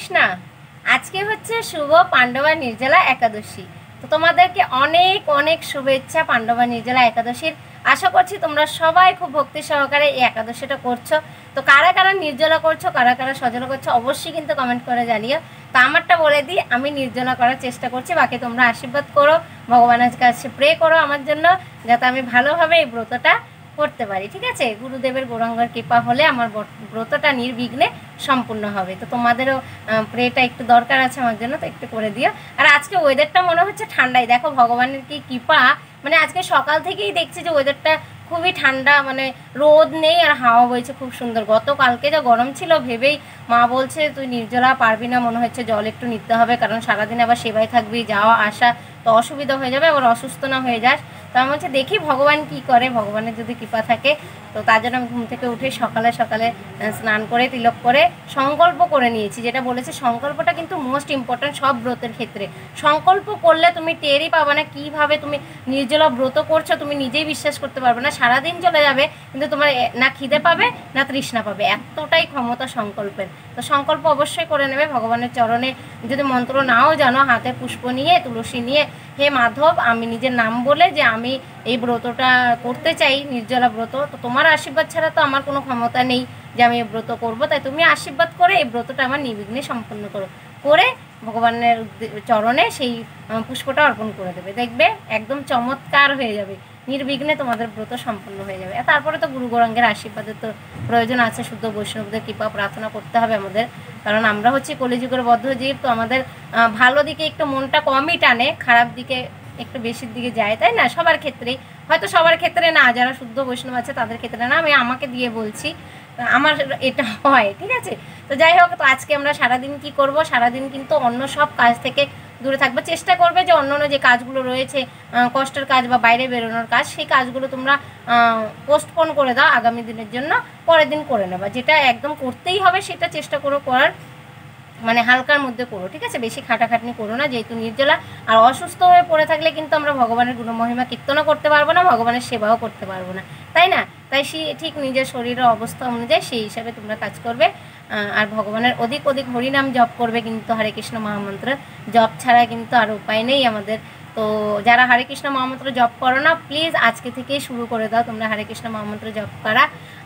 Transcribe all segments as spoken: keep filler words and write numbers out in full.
কৃষ্ণা। আজকে হচ্ছে শুভ পাণ্ডবা নির্জলা একাদশী। তো তোমাদেরকে অনেক অনেক শুভেচ্ছা পাণ্ডবা নির্জলা একাদশীর। আশা করছি তোমরা সবাই খুব ভক্তি সহকারে এই একাদশীটা করছো। তো কারা কারা নির্জলা করছো, কারা কারা সজলা করছো, অবশ্যই কিন্তু কমেন্ট করে জানিও। তো আমারটা বলে দিই, আমি নির্জলা করার চেষ্টা করছি, বাকি তোমরা আশীর্বাদ করো, ভগবানের কাছে প্রে করো আমার জন্য, যাতে আমি ভালোভাবে এই ব্রতটা করতে পারি। ঠিক আছে, গুরুদেবের গৌরাঙ্গের কৃপা হলে আমার ব্রতটা নির্বিঘ্নে সম্পূর্ণ হবে। তো তোমাদেরও প্রেটা একটু দরকার আছে আমার জন্য, তো একটু করে দিও। আর আজকে ওয়েদারটা মনে হচ্ছে ঠান্ডাই, দেখো ভগবানের কি কৃপা, মানে আজকে সকাল থেকেই দেখছি যে ওয়েদারটা খুবই ঠান্ডা, মানে রোদ নেই আর হাওয়া বইছে খুব সুন্দর। গতকালকে যা গরম ছিল ভেবেই মা বলছে তুই নির্জলা পারবি না, মনে হচ্ছে জল একটু নিতে হবে, কারণ সারাদিন আবার সেবায় থাকবি, যাওয়া আসা, তো অসুবিধা হয়ে যাবে, আবার অসুস্থ না হয়ে যাস। তো আমি হচ্ছে দেখি ভগবান কি করে, ভগবানের যদি কৃপা থাকে। তো তার জন্য আমি ঘুম থেকে উঠে সকালে সকালে স্নান করে তিলক করে সংকল্প করে নিয়েছি। যেটা বলেছে সংকল্পটা কিন্তু মোস্ট ইম্পর্ট্যান্ট সব ব্রতের ক্ষেত্রে। সংকল্প করলে তুমি টেরই পাবে না কীভাবে তুমি নির্জলা ব্রত করছো, তুমি নিজেই বিশ্বাস করতে পারবে না। সারাদিন চলে যাবে কিন্তু তোমার না খিদে পাবে না তৃষ্ণা পাবে, এতটাই ক্ষমতা সংকল্পের। তো সংকল্প অবশ্যই করে নেবে ভগবানের চরণে। যদি মন্ত্র নাও জানো, হাতে পুষ্প নিয়ে তুলসী নিয়ে, হে মাধব আমি নিজের নাম বলে যে আমি এই ব্রতটা করতে চাই, নির্জলা ব্রত। তো তোমার আশীর্বাদ ছাড়া তো আমার কোনো ক্ষমতা নেই যে আমি এই ব্রত করব, তাই তুমি আশীর্বাদ করে এই ব্রতটা আমার নির্বিঘ্নে সম্পন্ন করো, করে ভগবানের চরণে সেই পুষ্পটা অর্পণ করে দেবে। দেখবে একদম চমৎকার হয়ে যাবে, নির্বিঘ্নে তোমাদের ব্রত সম্পন্ন হয়ে যাবে। তারপরে তো গুরু গৌরাঙ্গের আশীর্বাদের তো প্রয়োজন আছে, শুদ্ধ বৈষ্ণবদের কৃপা প্রার্থনা করতে হবে আমাদের, কারণ আমরা হচ্ছে কলিযুগের বদ্ধ জীব। তো আমাদের ভালো দিকে একটু মনটা কমই টানে, খারাপ দিকে একটু বেশির দিকে যায়, তাই না? সবার ক্ষেত্রেই, হয়তো সবার ক্ষেত্রে না, যারা শুদ্ধ বৈষ্ণব আছে তাদের ক্ষেত্রে না, আমি আমাকে দিয়ে বলছি, আমার এটা হয়। ঠিক আছে, তো যাই হোক, তো আজকে আমরা সারাদিন কি করব, সারাদিন কিন্তু অন্য সব কাজ থেকে দূরে থাকবে, চেষ্টা করবে যে অন্য অন্য যে কাজগুলো রয়েছে, কষ্টের কাজ বা বাইরে বেরোনোর কাজ, সেই কাজগুলো তোমরা পোস্টপোন করে দাও আগামী দিনের জন্য, পরের দিন করে নেবা। যেটা একদম করতেই হবে সেটা চেষ্টা করো করার, মানে হালকার মধ্যে করো। ঠিক আছে, বেশি খাটাখাটনি করো না, যেহেতু নির্জলা। আর অসুস্থ হয়ে পড়ে থাকলে কিন্তু আমরা ভগবানের গুণমহিমা কীর্তনও করতে পারবো না, ভগবানের সেবাও করতে পারবো না, তাই না? তাই সে ঠিক নিজের শরীরের অবস্থা অনুযায়ী সেই হিসাবে তোমরা কাজ করবে। আর ভগবানের অধিক অধিক হরিনাম জপ করবে, কিন্তু হরে কৃষ্ণ মহামন্ত্র জপ ছাড়া কিন্তু আর উপায় নেই আমাদের। তো যারা হরে কৃষ্ণ মহামন্ত্র জপ করো না, প্লিজ আজকে থেকেই শুরু করে দাও তোমরা হরে কৃষ্ণ মহামন্ত্র জপ করা।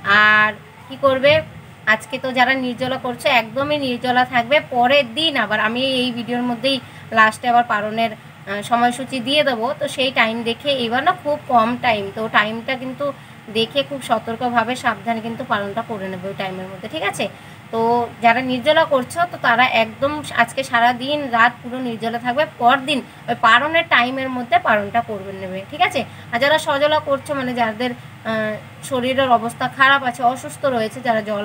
আর কি করবে, আজকে তো যারা নির্জলা করছে একদমই নির্জলা থাকবে। পরের দিন আবার আমি এই ভিডিওর মধ্যেই লাস্টে আবার পালনের সময়সূচি দিয়ে দেবো, তো সেই টাইম দেখে, এবার না খুব কম টাইম, তো টাইমটা কিন্তু দেখে খুব সতর্কভাবে সাবধানে কিন্তু পালনটা করে নেবে ওই টাইমের মধ্যে। ঠিক আছে, তো যারা নির্জলা করছো তো তারা একদম আজকে সারা দিন রাত পুরো নির্জলা থাকবে, পরদিন ওই পালনের টাইমের মধ্যে পালনটা করবে নেবে। ঠিক আছে, আর যারা সজলা করছো, মানে যাদের শরীরের অবস্থা খারাপ আছে, অসুস্থ রয়েছে, যারা জল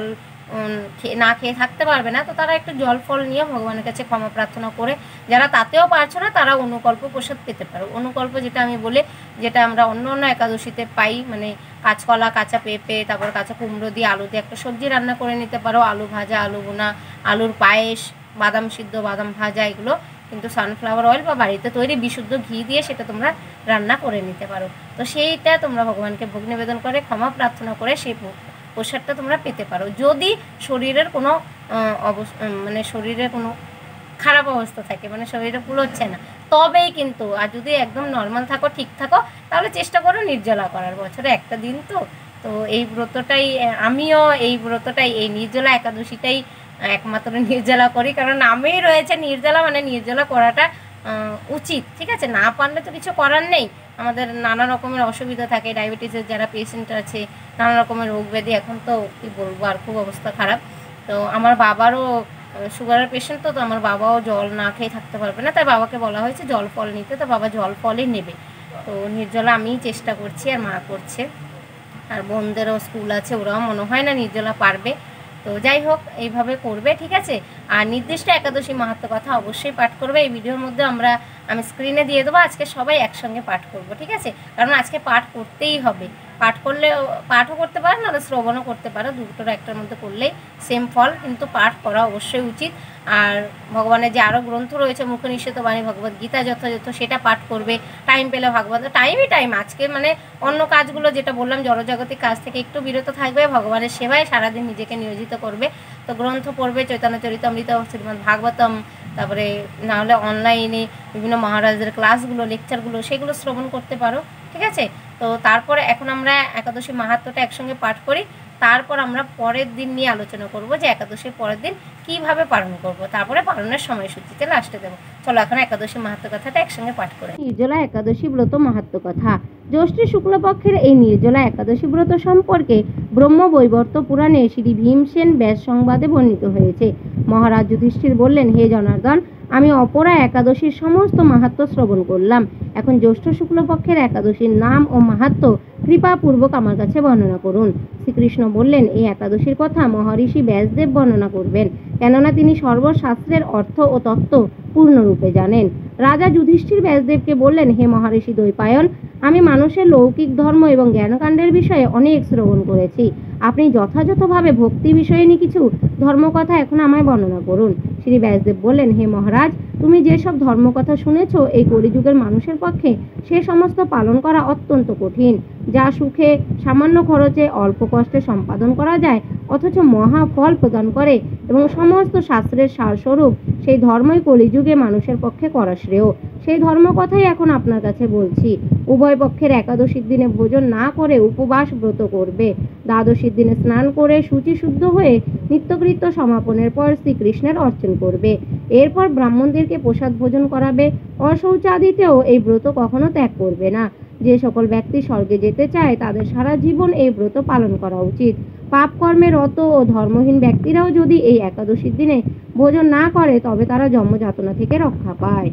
না খেয়ে থাকতে পারবে না, তো তারা একটু জল ফল নিয়ে ভগবানের কাছে ক্ষমা প্রার্থনা করে, যারা তাতেও পারছো না তারা অনুকল্প প্রসাদ পেতে পারো। অনুকল্প যেটা আমি বলে, যেটা আমরা অন্য অন্য একাদশীতে পাই, মানে কাঁচকলা, কাঁচা পেঁপে, তারপর কাঁচা কুমড়ো দিয়ে আলু দিয়ে একটা সবজি রান্না করে নিতে পারো, আলু ভাজা, আলু বোনা, আলুর পায়েস, বাদাম সিদ্ধ, বাদাম ভাজা, এগুলো কিন্তু সানফ্লাওয়ার অয়েল বা বাড়িতে তৈরি বিশুদ্ধ ঘি দিয়ে সেটা তোমরা রান্না করে নিতে পারো। তো সেইটা তোমরা ভগবানকে ভোগ নিবেদন করে ক্ষমা প্রার্থনা করে সেই প্রসাদটা তোমরা পেতে পারো। যদি শরীরের কোনো অবস্থা, মানে শরীরের কোনো খারাপ অবস্থা থাকে, মানে শরীরে কুলোচ্ছে না, তবেই কিন্তু। আর যদি একদম নর্মাল থাকো, ঠিক থাকো, তাহলে চেষ্টা করো নির্জলা করার, বছরে একটা দিন তো। তো এই ব্রতটাই, আমিও এই ব্রতটাই, এই নির্জলা একাদশীটাই একমাত্র নির্জলা করি, কারণ নামেই রয়েছে নির্জলা, মানে নির্জলা করাটা উচিত। ঠিক আছে, না পারলে তো কিছু করার নেই, আমাদের নানা রকমের অসুবিধা থাকে, ডায়াবেটিসের যারা পেশেন্ট আছে, নানা রকমের রোগ ব্যাধি, এখন তো কী বলবো আর, খুব অবস্থা খারাপ। তো আমার বাবারও সুগারের পেশেন্ট, তো তো আমার বাবাও জল না খেয়ে থাকতে পারবে না, তাই বাবাকে বলা হয়েছে জল ফল নিতে, তো বাবা জল ফলই নেবে। তো নির্জলা আমিই চেষ্টা করছি, আর মা করছে, আর বোনদেরও স্কুল আছে, ওরাও মনে হয় না নির্জলা পারবে। তো যাই হোক, এইভাবে করবে। ঠিক আছে, আর নির্দিষ্ট একাদশী মাহাত্ম্য কথা অবশ্যই পাঠ করবে। এই ভিডিওর মধ্যে আমরা আমি স্ক্রিনে দিয়ে দেবো, আজকে সবাই একসঙ্গে পাঠ করব। ঠিক আছে, কারণ আজকে পাঠ করতেই হবে, পাঠ করলে পাঠও করতে পারো, নাহলে শ্রবণও করতে পারো, দুটোর একটার মধ্যে করলেই সেম ফল, কিন্তু পাঠ করা অবশ্যই উচিত। আর ভগবানের যে আরও গ্রন্থ রয়েছে মুখনিষেধ বাণী ভগবদ গীতা যথাযথ সেটা পাঠ করবে টাইম পেলে, ভাগবত টাইমই টাইম। আজকে মানে অন্য কাজগুলো যেটা বললাম জড়জাগতিক কাজ থেকে একটু বিরত থাকবে, ভগবানের সেবায় সারাদিন নিজেকে নিয়োজিত করবে। তো গ্রন্থ পড়বে, চৈতন্য চরিতামৃত, শ্রীমদ্ ভাগবতম, তারপরে নাহলে অনলাইনে বিভিন্ন মহারাজদের ক্লাসগুলো, লেকচারগুলো সেগুলো শ্রবণ করতে পারো, ঠিক আছে। তো তারপরে এখন আমরা একাদশী মাহাত্ম্যটা একসঙ্গে পাঠ করি, তারপর আমরা পরের দিন নিয়ে আলোচনা করব যে একাদশীর পরের দিন কিভাবে পালন করব, তারপরে পালনের সময়সূচিতে লাস্টে দেবো। চলো এখন একাদশী মাহাত্ম্য কথাটা একসঙ্গে পাঠ করে। নির্জলা একাদশী ব্রত মাহাত্ম্য কথা। জ্যৈষ্ঠ শুক্লপক্ষের এই নির্জলা একাদশী ব্রত সম্পর্কে ব্রহ্মবৈবর্ত পুরাণে শ্রী ভীমসেন ব্যাস সংবাদে বর্ণিত হয়েছে। মহারাজ যুধিষ্ঠির বললেন, হে জনার্দন, আমি অপরা একাদশীর সমস্ত মাহাত্ম্য শ্রবণ করলাম। এখন জ্যৈষ্ঠ শুক্লপক্ষের একাদশীর নাম ও মাহাত্ম্য কৃপাপূর্বক আমার কাছে বর্ণনা করুন। শ্রীকৃষ্ণ বললেন, এই একাদশীর কথা মহর্ষি ব্যাসদেব বর্ণনা করবেন, কেননা তিনি সর্বশাস্ত্রের অর্থ ও তত্ত্ব পূর্ণরূপে জানেন। রাজা যুধিষ্ঠির ব্যাসদেবকে বললেন, হে মহর্ষি দ্বৈপায়ন, আমি মানুষের লৌকিক ধর্ম এবং জ্ঞানকাণ্ডের বিষয়ে অনেক শ্রবণ করেছি। আপনি যথাযথভাবে ভক্তি বিষয়ে নিয়ে কিছু ধর্মকথা এখন আমায় বর্ণনা করুন। শ্রী ব্যাসদেব বললেন, হে মহারাজ, তুমি যেসব ধর্মকথা শুনেছ এই কলিযুগের মানুষের পক্ষে সে সমস্ত পালন করা অত্যন্ত কঠিন। যা সুখে সামান্য খরচে অল্প কষ্টে সম্পাদন করা যায় অথচ মহা ফল প্রদান করে এবং সমস্ত শাস্ত্রের সারস্বরূপ, সেই ধর্মই কলিযুগে মানুষের পক্ষে করা শ্রেয়। সেই ধর্মকথাই এখন আপনার কাছে বলছি। উভয় পক্ষের একাদশীর দিনে ভোজন না করে উপবাস ব্রত করবে। দ্বাদশীর দিনে স্নান করে শুচিশুদ্ধ হয়ে নিত্যকৃত্য সমাপনের পর শ্রীকৃষ্ণের অর্চন করবে। এরপর ব্রাহ্মণদেরকে প্রসাদ ভোজন করাবে। অশৌচাদিতেও এই ব্রত কখনো ত্যাগ করবে না। যে সকল ব্যক্তি স্বর্গে যেতে চায় তাদের সারা জীবন এই ব্রত পালন করা উচিত। পাপ কর্মে রত ও ধর্মহীন ব্যক্তিরাও যদি এই একাদশীর দিনে ভোজন না করে তবে তারা জন্মযাতনা থেকে রক্ষা পায়।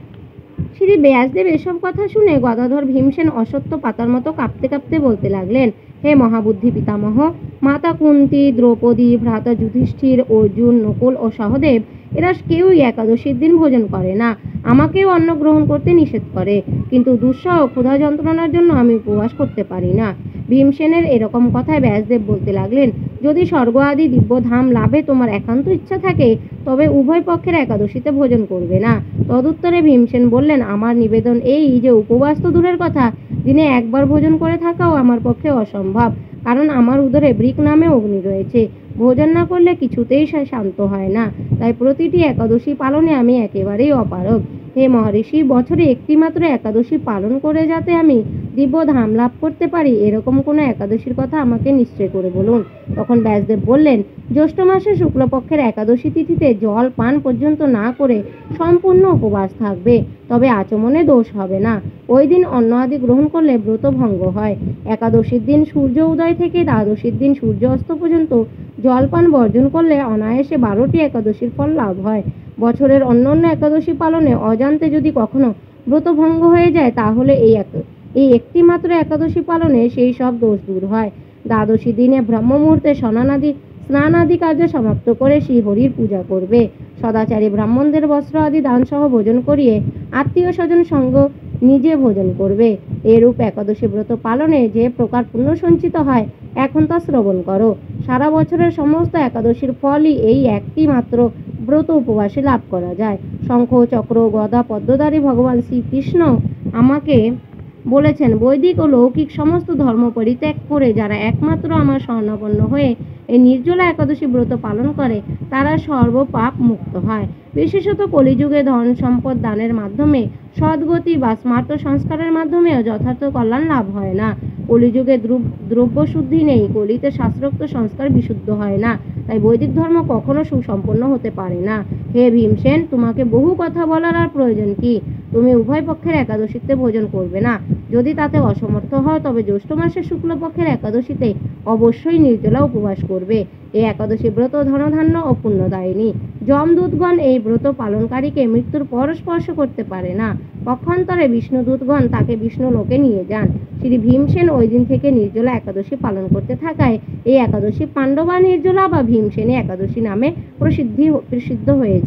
শ্রী ব্যাসদেব এসব কথা শুনে গদাধর ভীমসেন অসত্য পাতার মতো কাঁপতে কাঁপতে বলতে লাগলেন, হে মহাবুদ্ধি পিতামহ, মাতা কুন্তী, দ্রৌপদী, ভ্রাতা যুধিষ্ঠির, অর্জুন, নকুল ও সহদেব এরা কেউই একাদশীর দিন ভোজন করে না। আমাকেও অন্ন গ্রহণ করতে নিষেধ করে, কিন্তু দুঃসহ ক্ষুধা যন্ত্রণার জন্য আমি উপবাস করতে পারি না। ভীমসেনের এরকম কথায় ব্যাসদেব বলতে লাগলেন, যদি স্বর্গ আদি দিব্যধাম লাভে তোমার একান্ত ইচ্ছা থাকে তবে উভয় পক্ষের একাদশীতে ভোজন করবে না। তদুত্তরে ভীমসেন বললেন, আমার নিবেদন এই যে উপবাস তো দূরের কথা, দিনে একবার ভোজন করে থাকাও আমার পক্ষে অসম্ভব, কারণ আমার উদরে বৃক নামে অগ্নি রয়েছে। ভোজন না করলে কিছুতেই সে শান্ত হয় না। তাই প্রতিটি একাদশী পালনে আমি একেবারেই অপারগ। হে মহর্ষি, বছরে একটি মাত্র একাদশী পালন করে যাতে আমি দিব্য ধাম লাভ করতে পারি এরকম কোনো একাদশীর কথা আমাকে নিশ্চয় করে বলুন। তখন ব্যাসদেব বললেন, জ্যৈষ্ঠ মাসে শুক্লপক্ষের একাদশী তিথিতে জল পান পর্যন্ত না করে সম্পূর্ণ উপবাস থাকবে, তবে আচমনে দোষ হবে না। ওই দিন অন্ন আদি গ্রহণ করলে ব্রত ভঙ্গ হয়। একাদশীর দিন সূর্য উদয় থেকে দ্বাদশীর দিন সূর্য অস্ত পর্যন্ত জলপান বর্জন করলে অনায়াসে বারোটি একাদশীর ফল লাভ হয়। বছরের অন্যান্য একাদশী পালনে অজান্তে যদি কখনো ব্রত ভঙ্গ হয়ে যায় তাহলে এই এই একটি মাত্র একাদশী পালনে সেই সব দোষ দূর হয়। দ্বাদশী দিনে ব্রহ্ম মুহূর্তে স্নানাদি স্নান আদি কার্য সমাপ্ত করে শ্রী হরির পূজা করবে। সদাচারী ব্রাহ্মণদের বস্ত্র আদি দান সহ ভোজন করিয়ে আত্মীয় স্বজন সঙ্গ নিজে ভোজন করবে। এরূপ একাদশী ব্রত পালনে যে প্রকার পুণ্য সঞ্চিত হয় এখন তা শ্রবণ করো। সারা বছরের সমস্ত একাদশীর ফলই এই একটি মাত্র ব্রত উপবাসে লাভ করা যায়। শঙ্খ, চক্র, গদা, পদ্মধারী ভগবান শ্রীকৃষ্ণ আমাকে বলেছেন, বৈদিক ও লৌকিক সমস্ত ধর্ম পরিত্যাগ করে যারা একমাত্র আমার শরণাপন্ন হয়ে এই নির্জলা একাদশী ব্রত পালন করে তারা সর্বপাপ মুক্ত হয়। বিশেষত কলিযুগে ধন সম্পদ দানের মাধ্যমে সদ্গতি বা স্মার্ত সংস্কারের মাধ্যমেও যথার্থ কল্যাণ লাভ হয় না। কলিযুগে দ্রব্য শুদ্ধি নেই, কলিতে শাস্ত্রোক্ত সংস্কার বিশুদ্ধ হয় না, তাই বৈদিক ধর্ম কখনো সুসম্পন্ন হতে পারে না। হে ভীমসেন, তোমাকে বহু কথা বলার আর প্রয়োজন কি? তুমি উভয় পক্ষের একাদশীতে ভোজন করবে না। যদি তাতে অসমর্থ হয় তবে জ্যৈষ্ঠ মাসের শুক্লপক্ষের একাদশীতে অবশ্যই নির্জলা উপবাস করবে। এই একাদশী ব্রত ধনধান্য ও পুণ্যদায়িনী। যমদূতগণ এই ব্রত পালনকারীকে মৃত্যুর পর স্পর্শ করতে পারে না। পক্ষান্তরে বিষ্ণুদূতগণ তাকে বিষ্ণু লোকে নিয়ে যান। শ্রী ভীমসেন ওই দিন থেকে নির্জলা একাদশী পালন করতে থাকায় এই একাদশী পাণ্ডবা নির্জলা বা ভীমসেনী একাদশী নামে প্রসিদ্ধি প্রসিদ্ধ হয়েছে।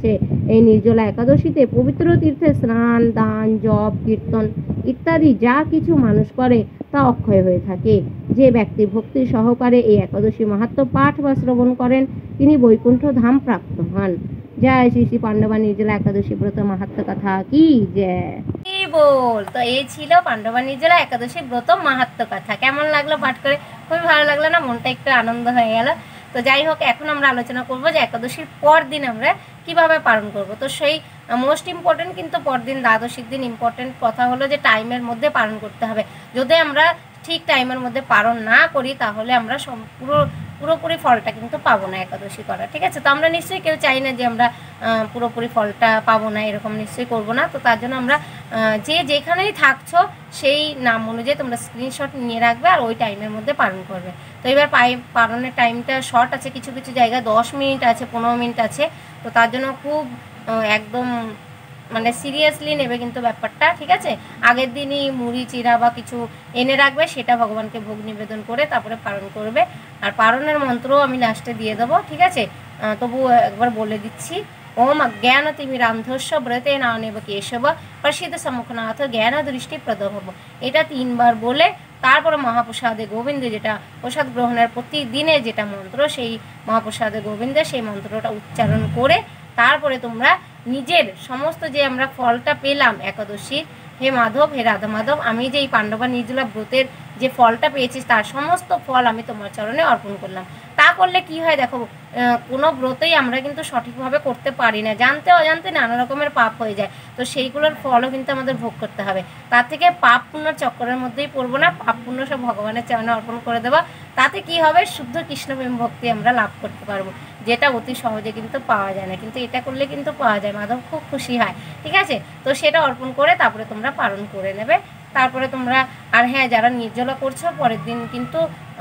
এই নির্জলা একাদশীতে পবিত্র তীর্থে স্নান, দান, জপ, কীর্তন ইত্যাদি যা কিছু মানুষ করে তা অক্ষয় হয়ে থাকে। যে ব্যক্তি ভক্তি সহকারে এই একাদশী মাহাত্ম্য পাঠ বা শ্রবণ করেন তিনি বৈকুণ্ঠ ধাম প্রাপ্ত হন। জয় শ্রী শ্রী পাণ্ডবা নির্জলা একাদশী ব্রত মাহাত্ম্য কথা কি জয়। কি বল, তো এই ছিল পাণ্ডবা নির্জলা একাদশী ব্রত মাহাত্ম্য কথা। কেমন লাগলো পাঠ করে? খুবই ভালো লাগলো না? মনটা একটু আনন্দ হয়ে গেল। তো যাই হোক, এখন আমরা আলোচনা করব যে একাদশীর পর দিন আমরা কিভাবে পালন করব। তো সেই মোস্ট ইম্পর্টেন্ট কিন্তু পরদিন দ্বাদশীর দিন ইম্পর্টেন্ট কথা হলো যে টাইমের মধ্যে পালন করতে হবে। যদি আমরা ঠিক টাইমের মধ্যে পালন না করি তাহলে আমরা পুরো পুরোপুরি ফলটা কিন্তু পাবো না একাদশী করা, ঠিক আছে? তো আমরা নিশ্চয়ই কেউ চাই না যে আমরা পুরোপুরি ফলটা পাবো না, এরকম নিশ্চয়ই করবো না। তো তার জন্য আমরা যে যেখানেই থাকছো সেই নাম অনুযায়ী তোমরা স্ক্রিনশট নিয়ে রাখবে আর ওই টাইমের মধ্যে পালন করবে। তো এবার পাই পালনের টাইমটা শর্ট আছে, কিছু কিছু জায়গায় দশ মিনিট আছে, পনেরো মিনিট আছে। তো তার জন্য খুব একদম মানে সিরিয়াসলি নেবে কিন্তু ব্যাপারটা, ঠিক আছে? আগের দিনই মুড়ি চিরা বা কিছু এনে রাখবে, সেটা ভগবানকে ভোগ নিবেদন করে তারপরে পালন করবে। আর পালনের মন্ত্রও আমি লাস্টে দিয়ে দেবো, ঠিক আছে? তবু একবার বলে দিচ্ছি। ওম অজ্ঞান তিমিরান্ধস্য ব্রতে না নেব কেশব প্রসিদ্ধ সম্মুখনাথ জ্ঞান দৃষ্টি প্রদভব। এটা তিনবার বলে তারপরে মহাপ্রসাদে গোবিন্দে, যেটা প্রসাদ গ্রহণের প্রতিদিনে যেটা মন্ত্র, সেই মহাপ্রসাদে গোবিন্দে সেই মন্ত্রটা উচ্চারণ করে তারপরে তোমরা নিজের সমস্ত যে আমরা ফলটা পেলাম একাদশীর, হে মাধব, হে রাধা মাধব, আমি যে এই পাণ্ডবা নির্জলা ব্রতের যে ফলটা পেয়েছি তার সমস্ত ফল আমি তোমার চরণে অর্পণ করলাম। তা করলে কি হয় দেখো, কোনো ব্রতেই আমরা কিন্তু সঠিকভাবে করতে পারি না, জানতে অজান্তে নানা রকমের পাপ হয়ে যায়। তো সেইগুলোর ফলও কিন্তু আমাদের ভোগ করতে হবে। তার থেকে পাপ পুণ্য চক্রের মধ্যেই পড়বো না, পাপ পুণ্য সব ভগবানের চরণে অর্পণ করে দেবো। তাতে কি হবে, শুদ্ধ কৃষ্ণপ্রেম ভক্তি আমরা লাভ করতে পারবো, যেটা অতি সহজে কিন্তু পাওয়া যায় না, কিন্তু এটা করলে কিন্তু পাওয়া যায়। মাধব খুব খুশি হয়, ঠিক আছে? তো সেটা অর্পণ করে তারপরে তোমরা পালন করে নেবে। তারপরে তোমরা আর হ্যাঁ, যারা নির্জলা করছো পরের দিন কিন্তু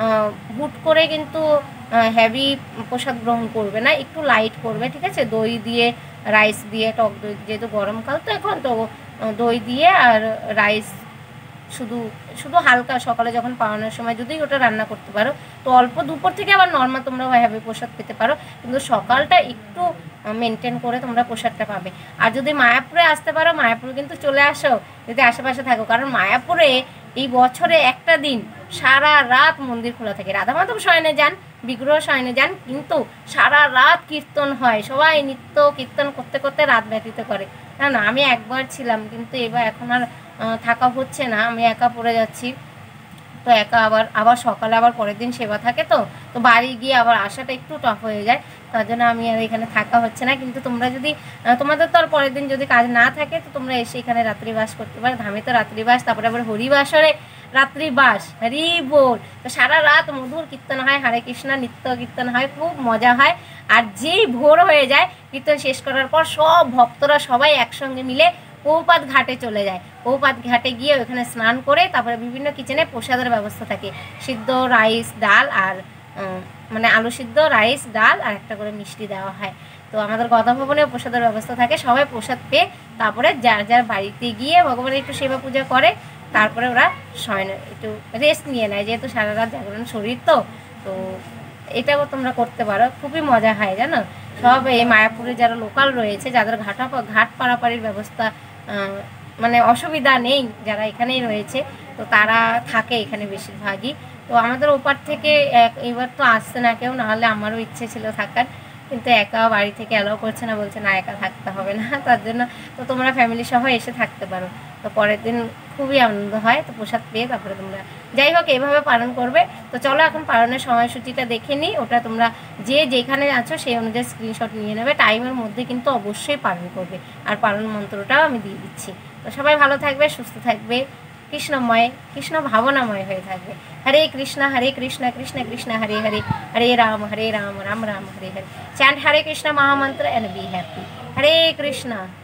হুট করে কিন্তু হেভি প্রসাদ গ্রহণ করবে না, একটু লাইট করবে, ঠিক আছে? দই দিয়ে, রাইস দিয়ে, টক দই, যেহেতু গরমকাল তো এখন, তো দই দিয়ে আর রাইস শুধু শুধু হালকা সকালে যখন পাওয়ানোর সময় যদি ওটা রান্না করতে পারো তো অল্প, দুপুর থেকে আবার নর্মাল তোমরা হেভি প্রসাদ পেতে পারো, কিন্তু সকালটা একটু মেনটেন করে তোমরা প্রসাদটা পাবে। আর যদি মায়াপুরে আসতে পারো, মায়াপুরে কিন্তু চলে আসো যদি আশেপাশে থাকো, কারণ মায়াপুরে এই বছরে একটা দিন সারা রাত মন্দির খোলা থাকে। রাধা মাধব শয়নে যান, বিগ্রহ শয়নে যান, কিন্তু সারা রাত কীর্তন হয়, সবাই নৃত্য কীর্তন করতে করতে রাত ব্যতীত করে। না না, আমি একবার ছিলাম, কিন্তু এবার এখন আর থাকা হচ্ছে না, আমি একা পড়ে যাচ্ছি। তো একা আবার আবার সকালে আবার পরের দিন সেবা থাকে, তো তো বাড়ি গিয়ে আবার আসাটা একটু টাফ হয়ে যায়, তার জন্য আমি আর এখানে থাকা হচ্ছে না। কিন্তু তোমরা যদি, তোমাদের তো আর পরের দিন যদি কাজ না থাকে তো তোমরা এসে এখানে রাত্রিবাস করতে পারো। ধামে তো রাত্রিবাস, তারপরে আবার হরিবাসরে রাত্রিবাস, হরি বল। তো সারা রাত মধুর কীর্তন হয়, হরে কৃষ্ণ নিত্য কীর্তন হয়, খুব মজা হয়। আর যেই ভোর হয়ে যায় কীর্তন শেষ করার পর সব ভক্তরা সবাই একসঙ্গে মিলে পৌপাত ঘাটে চলে যায়। পৌপাত ঘাটে গিয়ে ওখানে স্নান করে তারপরে বিভিন্ন কিচেনে প্রসাদের ব্যবস্থা থাকে, সিদ্ধ রাইস, ডাল আর মানে আলু সিদ্ধ, রাইস, ডাল আর একটা করে মিষ্টি দেওয়া হয়। তো আমাদের গদা ভবনেও প্রসাদের ব্যবস্থা থাকে, সবাই প্রসাদ পেয়ে তারপরে যার যার বাড়িতে গিয়ে ভগবানের একটু সেবা পূজা করে, তারপরে ওরা শয়নে একটু রেস্ট নিয়ে নেয়, যেহেতু সারা রাত জাগরণ শরীর। তো তো এটাও তোমরা করতে পারো, খুবই মজা হয় জানো। সব এই মায়াপুরে যারা লোকাল রয়েছে, যাদের ঘাটা ঘাট পারাপাড়ির ব্যবস্থা মানে অসুবিধা নেই, যারা এখানেই রয়েছে, তো তারা থাকে এখানে বেশিরভাগই। তো আমাদের ওপার থেকে এবার তো আসছে না কেউ, নাহলে আমারও ইচ্ছে ছিল থাকার, কিন্তু একা বাড়ি থেকে অ্যালাউ করছে না, বলছে না একা থাকতে হবে না, তার জন্য তো তোমরা ফ্যামিলি সহ এসে থাকতে পারো। তো পরের দিন খুবই আনন্দ হয়, তো প্রসাদ পেয়ে তারপরে তোমরা যাই হোক এইভাবে পালন করবে। তো চলো এখন পালনের সময়সূচিটা দেখে নিই, ওটা তোমরা যে যেখানে আছো সেই অনুযায়ী স্ক্রিনশট নিয়ে নেবে। টাইমের মধ্যে কিন্তু অবশ্যই পালন করবে, আর পালন মন্ত্রটাও আমি দিয়ে দিচ্ছি। তো সবাই ভালো থাকবে, সুস্থ থাকবে, কৃষ্ণময় কৃষ্ণ ভাবনাময় হয়ে থাকবে। Hare Krishna Hare Krishna Krishna Krishna Hare Hare, Hare Ram Hare Ram Ram Ram Hare Hare. Chant Hare Krishna mahamantra and be happy. Hare Krishna.